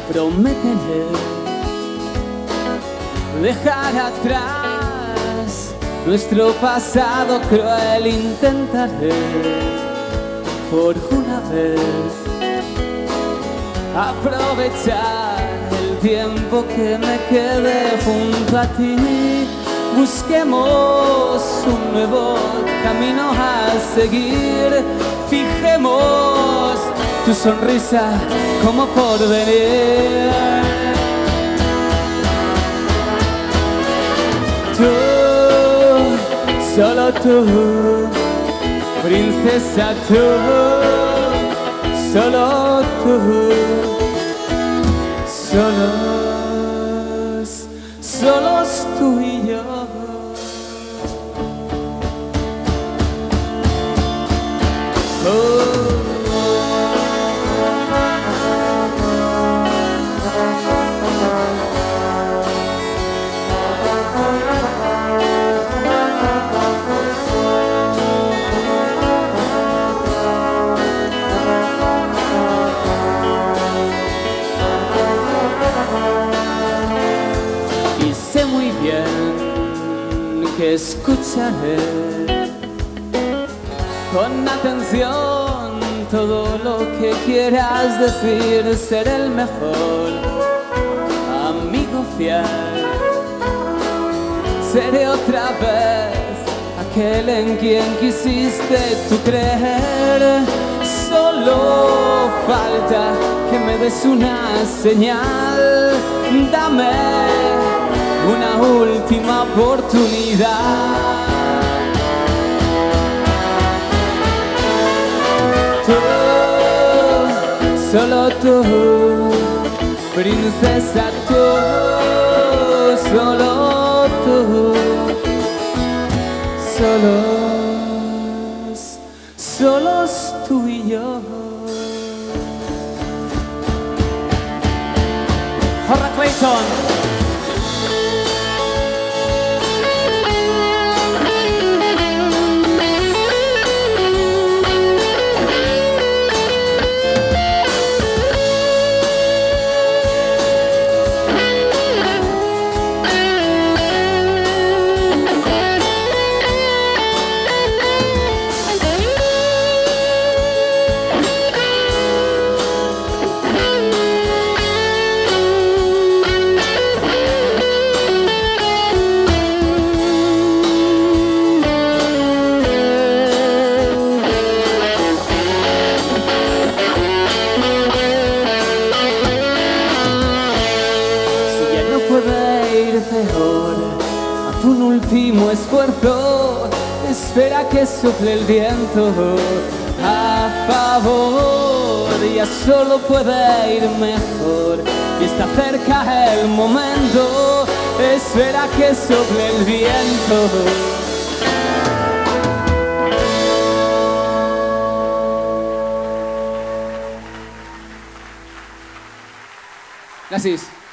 Prométeme dejar atrás nuestro pasado cruel. Intentaré por una vez aprovechar el tiempo que me quede junto a ti. Busquemos un nuevo camino a seguir. Fijemos tu sonrisa como porvenir. Tú, solo tú, princesa, tú, solo tú, solos tú y yo. Y sé muy bien que escucharé con atención todo lo que quieras decir. Seré el mejor amigo fiel. Seré otra vez aquel en quien quisiste tú creer. Solo falta que me des una señal. Dame una última oportunidad. Solo tú, princesa, tú, solo tú, solos tú y yo. Jorge Clayton. Peor, haz un último esfuerzo, espera que sople el viento a favor. Ya solo puede ir mejor y está cerca el momento, espera que sople el viento. Gracias.